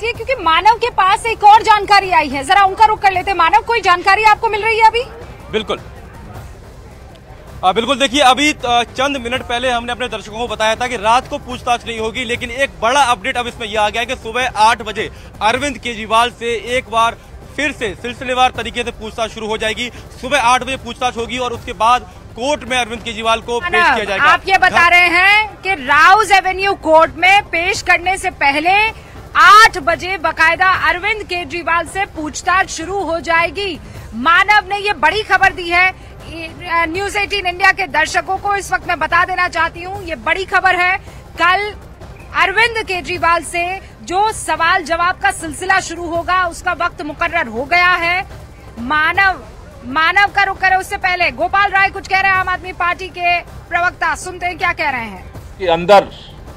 इसलिए क्योंकि मानव के पास एक और जानकारी आई है, जरा उनका रुख कर लेते हैं। मानव, कोई जानकारी आपको मिल रही है अभी? बिल्कुल बिल्कुल, देखिए अभी चंद मिनट पहले हमने अपने दर्शकों को बताया था कि रात को पूछताछ नहीं होगी, लेकिन एक बड़ा अपडेट अब इसमें यह आ गया है कि सुबह 8 बजे अरविंद केजरीवाल से एक बार फिर से सिलसिलेवार तरीके से पूछताछ शुरू हो जाएगी। सुबह 8 बजे पूछताछ होगी और उसके बाद कोर्ट में अरविंद केजरीवाल को पेश किया जाएगा। आप ये बता रहे हैं कि राउज एवेन्यू कोर्ट में पेश करने से पहले 8 बजे बकायदा अरविंद केजरीवाल से पूछताछ शुरू हो जाएगी। मानव ने ये बड़ी खबर दी है। न्यूज 18 इंडिया के दर्शकों को इस वक्त मैं बता देना चाहती हूँ, ये बड़ी खबर है। कल अरविंद केजरीवाल से जो सवाल जवाब का सिलसिला शुरू होगा उसका वक्त मुकर्रर हो गया है। मानव का रुख करे उससे पहले गोपाल राय कुछ कह रहे हैं, आम आदमी पार्टी के प्रवक्ता, सुनते हैं क्या कह रहे हैं। के अंदर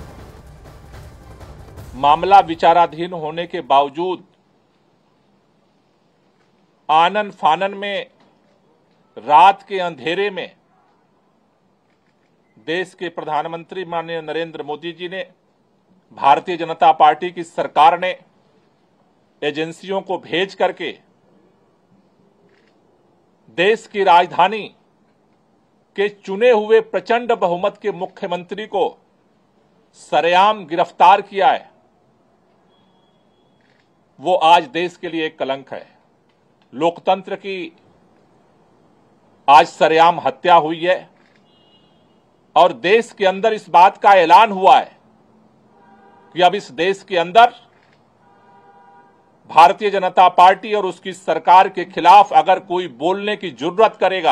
मामला विचाराधीन होने के बावजूद आनन फानन में रात के अंधेरे में देश के प्रधानमंत्री माननीय नरेंद्र मोदी जी ने, भारतीय जनता पार्टी की सरकार ने एजेंसियों को भेज करके देश की राजधानी के चुने हुए प्रचंड बहुमत के मुख्यमंत्री को सरेआम गिरफ्तार किया है, वो आज देश के लिए एक कलंक है। लोकतंत्र की आज सरेआम हत्या हुई है और देश के अंदर इस बात का ऐलान हुआ है कि अब इस देश के अंदर भारतीय जनता पार्टी और उसकी सरकार के खिलाफ अगर कोई बोलने की जुर्रत करेगा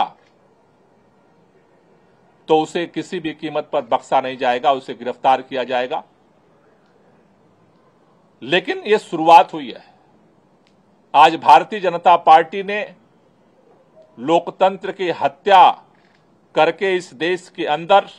तो उसे किसी भी कीमत पर बख्शा नहीं जाएगा, उसे गिरफ्तार किया जाएगा। लेकिन यह शुरुआत हुई है। आज भारतीय जनता पार्टी ने लोकतंत्र की हत्या करके इस देश के अंदर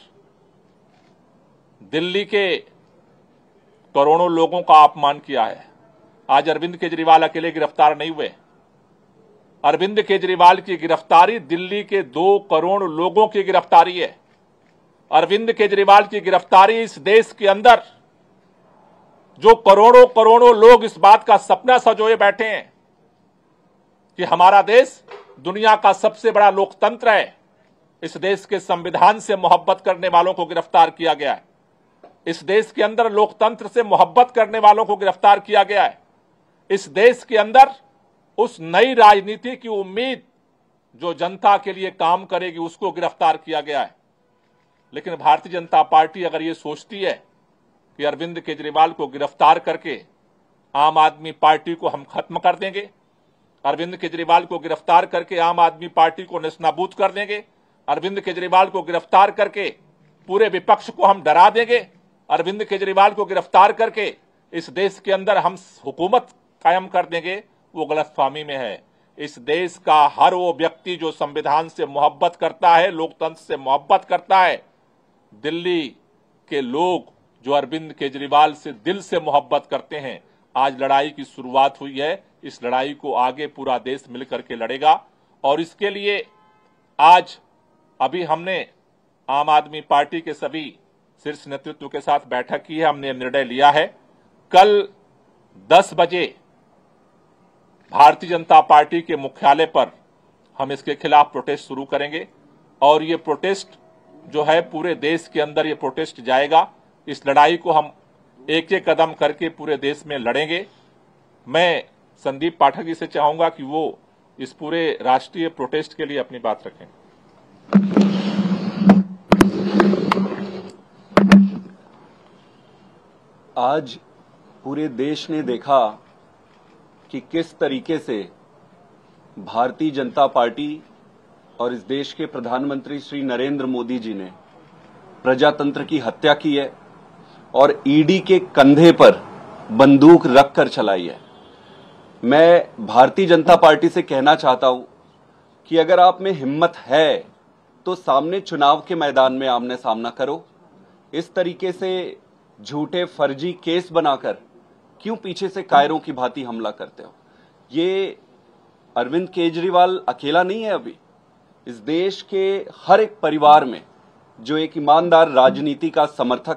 दिल्ली के करोड़ों लोगों का अपमान किया है। आज अरविंद केजरीवाल अकेले गिरफ्तार नहीं हुए। अरविंद केजरीवाल की गिरफ्तारी दिल्ली के 2 करोड़ लोगों की गिरफ्तारी है। अरविंद केजरीवाल की गिरफ्तारी इस देश के अंदर जो करोड़ों करोड़ों लोग इस बात का सपना सजोए बैठे हैं कि हमारा देश दुनिया का सबसे बड़ा लोकतंत्र है, इस देश के संविधान से मोहब्बत करने वालों को गिरफ्तार किया गया है। इस देश के अंदर लोकतंत्र से मोहब्बत करने वालों को गिरफ्तार किया गया है। इस देश के अंदर उस नई राजनीति की उम्मीद जो जनता के लिए काम करेगी उसको गिरफ्तार किया गया है। लेकिन भारतीय जनता पार्टी अगर ये सोचती है कि अरविंद केजरीवाल को गिरफ्तार करके आम आदमी पार्टी को हम खत्म कर देंगे, अरविंद केजरीवाल को गिरफ्तार करके आम आदमी पार्टी को नेस्तनाबूद कर देंगे, अरविंद केजरीवाल को गिरफ्तार करके पूरे विपक्ष को हम डरा देंगे, अरविंद केजरीवाल को गिरफ्तार करके इस देश के अंदर हम हुकूमत कायम कर देंगे, वो गलतफहमी में है। इस देश का हर वो व्यक्ति जो संविधान से मोहब्बत करता है, लोकतंत्र से मोहब्बत करता है, दिल्ली के लोग जो अरविंद केजरीवाल से दिल से मोहब्बत करते हैं, आज लड़ाई की शुरुआत हुई है। इस लड़ाई को आगे पूरा देश मिलकर के लड़ेगा और इसके लिए आज अभी हमने आम आदमी पार्टी के सभी शीर्ष नेतृत्व के साथ बैठक की है। हमने निर्णय लिया है कल 10 बजे भारतीय जनता पार्टी के मुख्यालय पर हम इसके खिलाफ प्रोटेस्ट शुरू करेंगे और ये प्रोटेस्ट जो है पूरे देश के अंदर ये प्रोटेस्ट जाएगा। इस लड़ाई को हम एक एक कदम करके पूरे देश में लड़ेंगे। मैं संदीप पाठक जी से चाहूंगा कि वो इस पूरे राष्ट्रीय प्रोटेस्ट के लिए अपनी बात रखें। आज पूरे देश ने देखा कि किस तरीके से भारतीय जनता पार्टी और इस देश के प्रधानमंत्री श्री नरेंद्र मोदी जी ने प्रजातंत्र की हत्या की है और ईडी के कंधे पर बंदूक रखकर चलाई है। मैं भारतीय जनता पार्टी से कहना चाहता हूं कि अगर आप में हिम्मत है तो सामने चुनाव के मैदान में आमने सामना करो। इस तरीके से झूठे फर्जी केस बनाकर क्यों पीछे से कायरों की भांति हमला करते हो? ये अरविंद केजरीवाल अकेला नहीं है। अभी इस देश के हर एक परिवार में जो एक ईमानदार राजनीति का समर्थक है,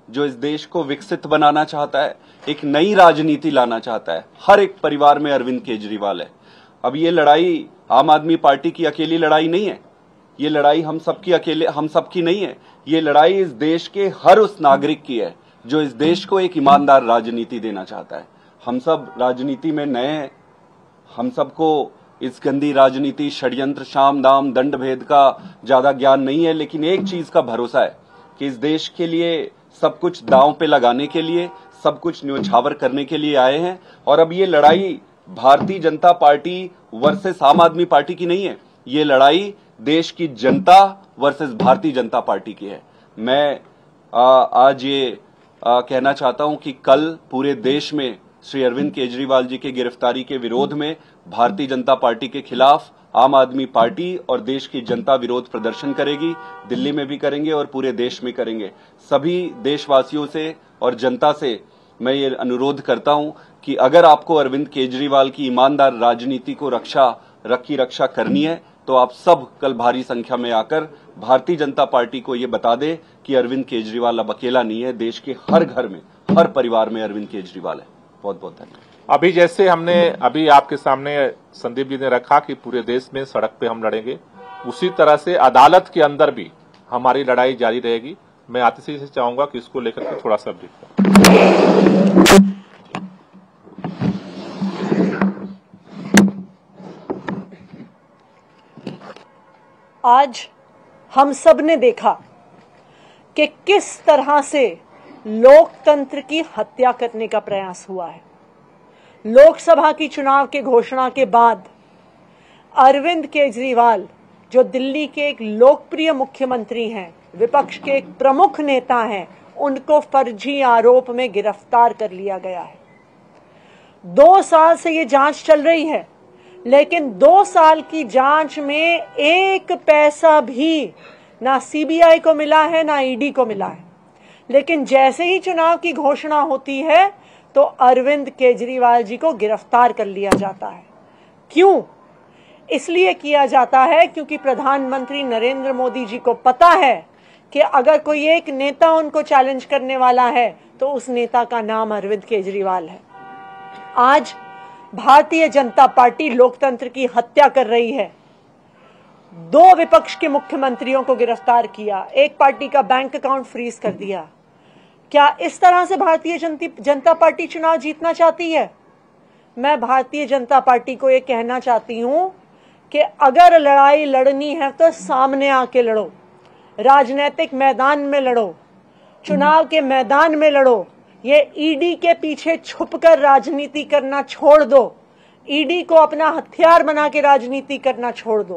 जो इस देश को विकसित बनाना चाहता है, एक नई राजनीति लाना चाहता है। हर एक परिवार में अरविंद केजरीवाल है। अब ये लड़ाई आम आदमी पार्टी की अकेली लड़ाई नहीं है, ये लड़ाई हम सबकी नहीं है। ये लड़ाई इस देश के हर उस नागरिक की है जो इस देश को एक ईमानदार राजनीति देना चाहता है। हम सब राजनीति में नए हैं, हम सबको इस गंदी राजनीति, षड्यंत्र, शाम दाम, दंड भेद का ज्यादा ज्ञान नहीं है, लेकिन एक चीज का भरोसा है कि इस देश के लिए सब कुछ दांव पे लगाने के लिए, सब कुछ न्योछावर करने के लिए आए हैं। और अब ये लड़ाई भारतीय जनता पार्टी वर्सेस आम आदमी पार्टी की नहीं है, ये लड़ाई देश की जनता वर्सेस भारतीय जनता पार्टी की है। मैं आज ये कहना चाहता हूं कि कल पूरे देश में श्री अरविंद केजरीवाल जी के गिरफ्तारी के विरोध में भारतीय जनता पार्टी के खिलाफ आम आदमी पार्टी और देश की जनता विरोध प्रदर्शन करेगी। दिल्ली में भी करेंगे और पूरे देश में करेंगे। सभी देशवासियों से और जनता से मैं ये अनुरोध करता हूं कि अगर आपको अरविंद केजरीवाल की ईमानदार राजनीति को रक्षा करनी है तो आप सब कल भारी संख्या में आकर भारतीय जनता पार्टी को ये बता दे कि अरविंद केजरीवाल अब अकेला नहीं है। देश के हर घर में, हर परिवार में अरविंद केजरीवाल है। बहुत बहुत धन्यवाद। अभी जैसे हमने अभी आपके सामने संदीप जी ने रखा कि पूरे देश में सड़क पे हम लड़ेंगे, उसी तरह से अदालत के अंदर भी हमारी लड़ाई जारी रहेगी। मैं आतिशी से चाहूंगा कि इसको लेकर के थोड़ा सा ब्रीफ। आज हम सब ने देखा कि किस तरह से लोकतंत्र की हत्या करने का प्रयास हुआ है। लोकसभा की चुनाव के घोषणा के बाद अरविंद केजरीवाल, जो दिल्ली के एक लोकप्रिय मुख्यमंत्री हैं, विपक्ष के एक प्रमुख नेता हैं, उनको फर्जी आरोप में गिरफ्तार कर लिया गया है। 2 साल से ये जांच चल रही है, लेकिन 2 साल की जांच में एक पैसा भी ना सीबीआई को मिला है ना ईडी को मिला है। लेकिन जैसे ही चुनाव की घोषणा होती है तो अरविंद केजरीवाल जी को गिरफ्तार कर लिया जाता है। क्यों? इसलिए किया जाता है क्योंकि प्रधानमंत्री नरेंद्र मोदी जी को पता है कि अगर कोई एक नेता उनको चैलेंज करने वाला है तो उस नेता का नाम अरविंद केजरीवाल है। आज भारतीय जनता पार्टी लोकतंत्र की हत्या कर रही है। 2 विपक्ष के मुख्यमंत्रियों को गिरफ्तार किया, एक पार्टी का बैंक अकाउंट फ्रीज कर दिया। क्या इस तरह से भारतीय जनता पार्टी चुनाव जीतना चाहती है? मैं भारतीय जनता पार्टी को यह कहना चाहती हूं कि अगर लड़ाई लड़नी है तो सामने आके लड़ो, राजनीतिक मैदान में लड़ो, चुनाव के मैदान में लड़ो। ये ईडी के पीछे छुपकर राजनीति करना छोड़ दो, ईडी को अपना हथियार बना के राजनीति करना छोड़ दो।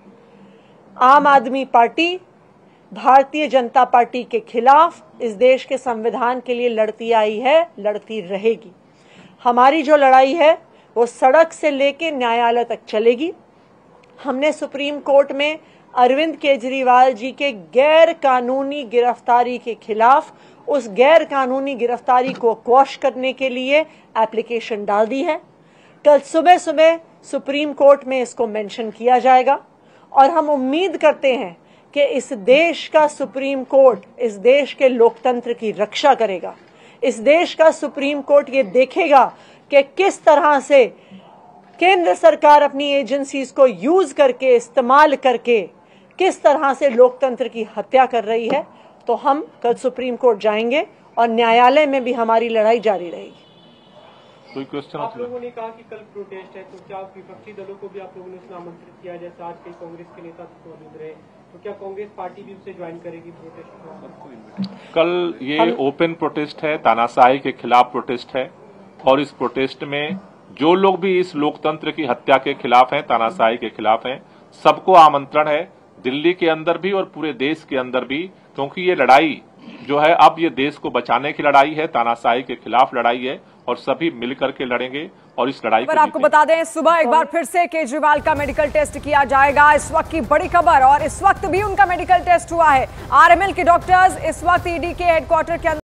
आम आदमी पार्टी भारतीय जनता पार्टी के खिलाफ इस देश के संविधान के लिए लड़ती आई है, लड़ती रहेगी। हमारी जो लड़ाई है वो सड़क से लेके न्यायालय तक चलेगी। हमने सुप्रीम कोर्ट में अरविंद केजरीवाल जी के गैर कानूनी गिरफ्तारी के खिलाफ उस गैर कानूनी गिरफ्तारी को क्वॉश करने के लिए एप्लीकेशन डाल दी है। कल सुबह सुप्रीम कोर्ट में इसको मेंशन किया जाएगा और हम उम्मीद करते हैं कि इस देश का सुप्रीम कोर्ट इस देश के लोकतंत्र की रक्षा करेगा। इस देश का सुप्रीम कोर्ट ये देखेगा कि किस तरह से केंद्र सरकार अपनी एजेंसीज को यूज करके, इस्तेमाल करके किस तरह से लोकतंत्र की हत्या कर रही है। तो हम कल सुप्रीम कोर्ट जाएंगे और न्यायालय में भी हमारी लड़ाई जारी रहेगी। कोई क्वेश्चन? आप लोगों ने कहा कि कल प्रोटेस्ट है, तो क्या विपक्षी दलों को भी आप लोगों ने इसमें आमंत्रित किया? जैसे आज कई कांग्रेस के नेता मौजूद रहे, तो क्या कांग्रेस पार्टी भी उसे ज्वाइन करेगी प्रोटेस्ट में? कल ये ओपन प्रोटेस्ट है, तानाशाही के खिलाफ प्रोटेस्ट है और इस प्रोटेस्ट में जो लोग भी इस लोकतंत्र की हत्या के खिलाफ हैं, तानाशाही के खिलाफ हैं, सबको आमंत्रण है, दिल्ली के अंदर भी और पूरे देश के अंदर भी, क्योंकि ये लड़ाई जो है अब ये देश को बचाने की लड़ाई है, तानाशाही के खिलाफ लड़ाई है और सभी मिलकर के लड़ेंगे और इस लड़ाई पर आपको बता दें, सुबह एक बार फिर से केजरीवाल का मेडिकल टेस्ट किया जाएगा। इस वक्त की बड़ी खबर, और इस वक्त भी उनका मेडिकल टेस्ट हुआ है। आरएमएल के डॉक्टर्स इस वक्त ईडी के हेडक्वार्टर के अंदर